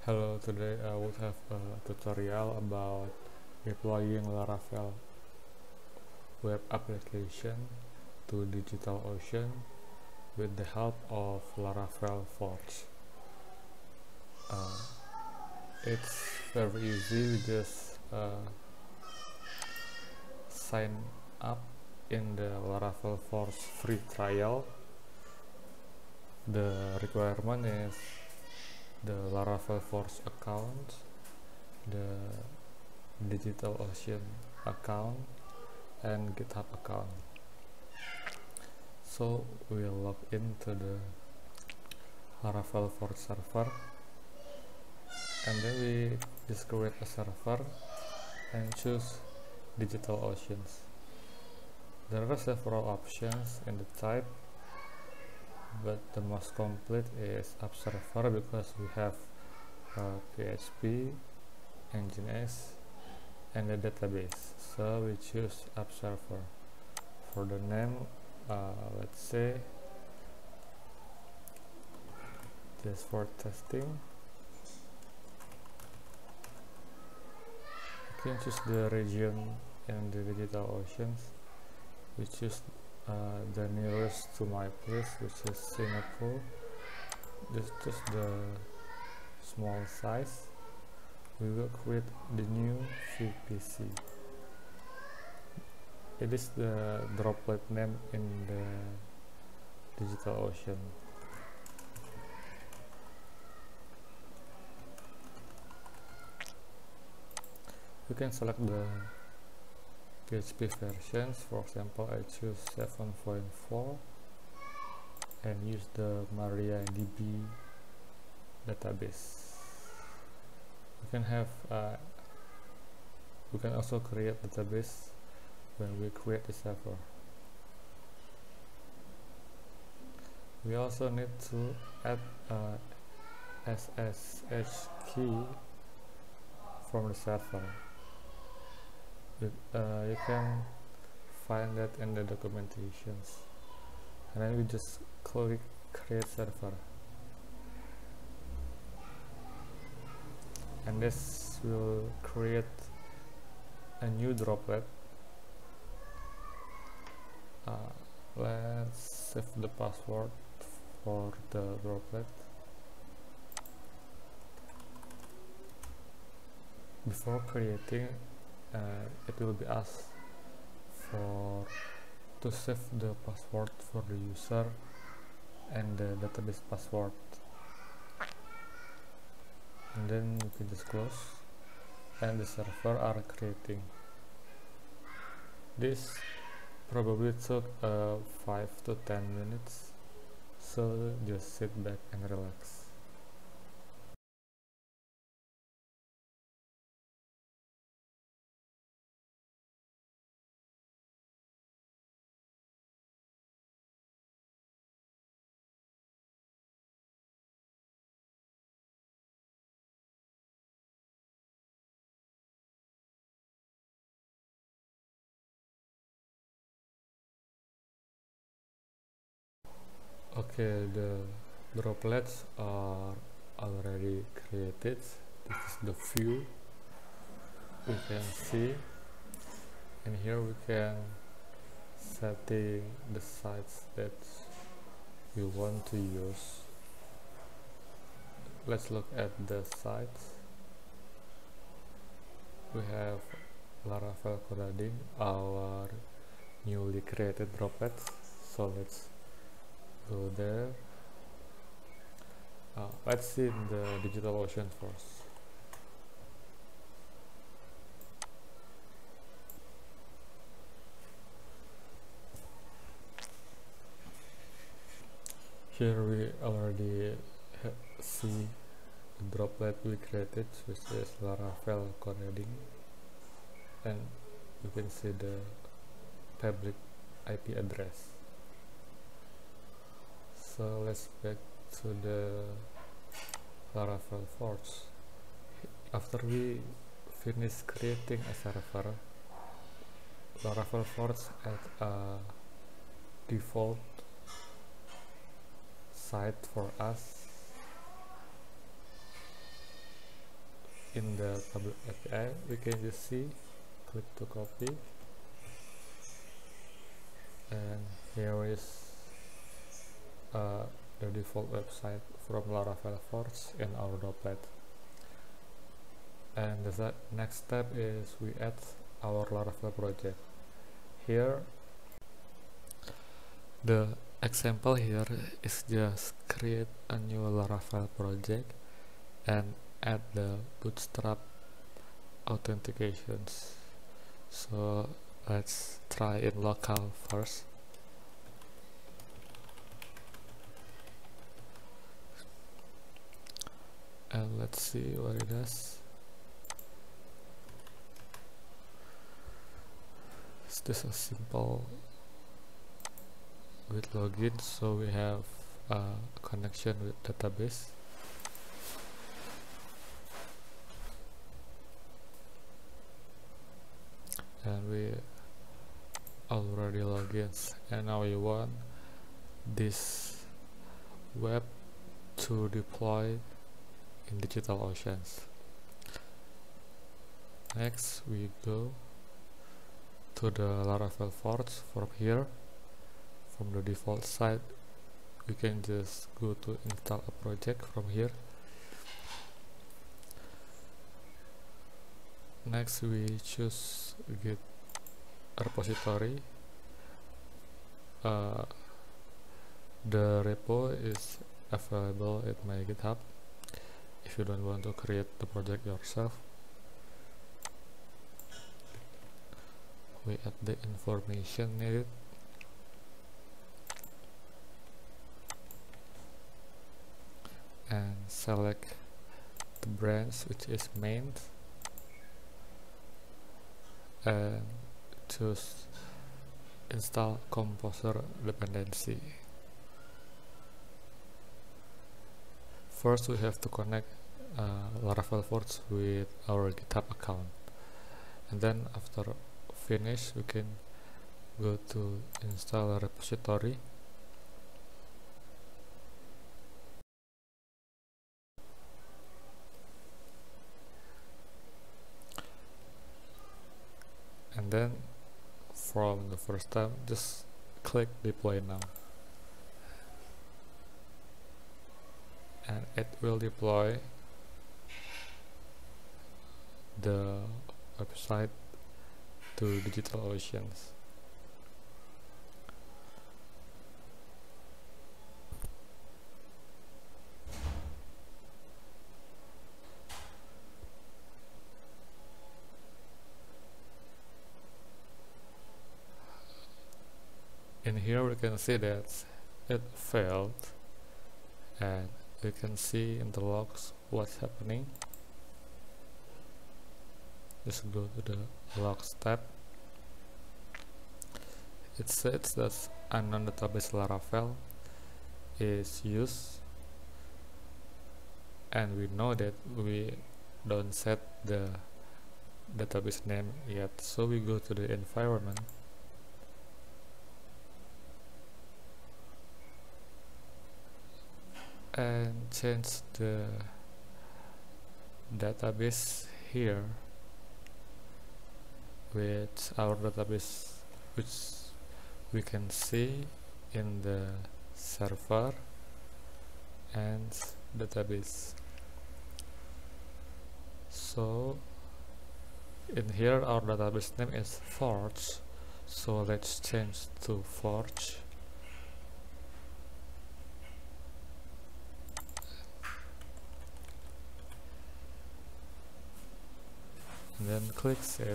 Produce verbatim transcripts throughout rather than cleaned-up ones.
Hello, today I will have a tutorial about deploying Laravel Web Application to DigitalOcean with the help of Laravel Forge. Uh, it's very easy, we just uh, sign up in the Laravel Forge free trial. The requirement is the Laravel Forge account, the DigitalOcean account, and GitHub account. So we'll log into the Laravel Forge server, and then we just create a server and choose DigitalOcean. There are several options in the type, but the most complete is app server because we have uh, P H P, Nginx, and the database. So we choose app server. For the name, uh, let's say just for testing. You can choose the region in the DigitalOcean. We choose uh, the nearest to my place, which is Singapore. Just choose the small size. We will create the new V P C. It is the droplet name in the DigitalOcean. You can select the P H P versions. For example, I choose seven point four and use the MariaDB database. You can have uh, we can also create database when we create the server. We also need to add a S S H key from the server. You, uh, you can find that in the documentations, and then we just click create server, and this will create a new droplet. Uh, let's save the password for the droplet. Before creating, uh, it will be asked for to save the password for the user and the database password, and then you can just close, and the server are creating. This probably took uh, five to ten minutes, so just sit back and relax. Okay, the droplets are already created. This is the view we can see, and here we can setting the sites that we want to use. Let's look at the sites. We have Laravel coding, our newly created droplets. So let's go there. Uh, let's see the DigitalOcean first. Here we already see the droplet we created, which is Laravel coding, and you can see the public I P address. So let's back to the Laravel Forge. After we finish creating a server, Laravel Forge add a default site for us in the public A P I, we can just see, click to copy, and here is uh, the default website from Laravel Forge in our Droplet. And the next step is we add our Laravel project. Here, the example here is just create a new Laravel project and add the bootstrap authentications. So let's try in local first. And let's see what it does. It's just a simple with login, so we have a connection with database. And we already log in, and now we want this web to deploy in DigitalOcean. Next we go to the Laravel Forge. From here, from the default site, we can just go to install a project from here. Next we choose Git repository. Uh, the repo is available at my GitHub if you don't want to create the project yourself. We add the information needed, and select the branch which is main, and choose install composer dependency. First we have to connect uh, Laravel Forge with our GitHub account, and then after finish we can go to install a repository, and then from the first time just click deploy now, and it will deploy the website to DigitalOcean. In here we can see that it failed, and you can see in the logs what's happening. Just go to the logs tab. It says that unknown database Laravel is used, and we know that we don't set the database name yet, so we go to the environment and change the database here with our database which we can see in the server and database. So in here our database name is Forge, so let's change to Forge. And then click save.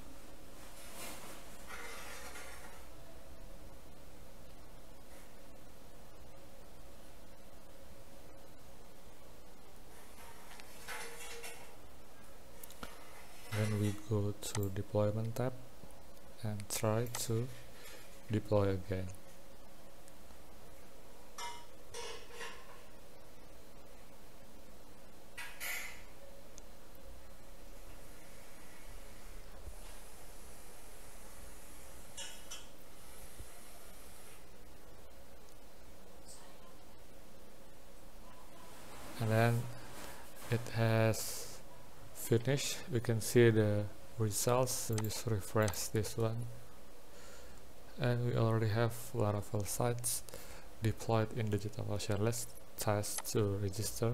Then we go to deployment tab and try to deploy again. And then it has finish, we can see the results. So just refresh this one, and we already have Laravel sites deployed in DigitalOcean. Let's test to register.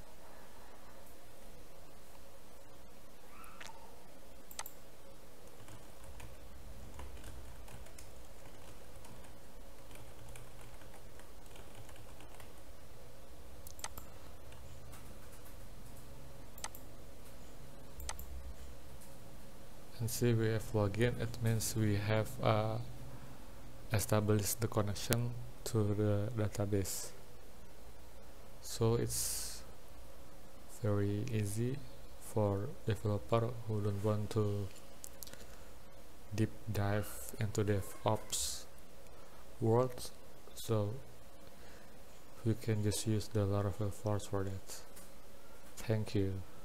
And see, we have login. It means we have uh, established the connection to the database. So it's very easy for developer who don't want to deep dive into DevOps world. So we can just use the Laravel Forge for that. Thank you.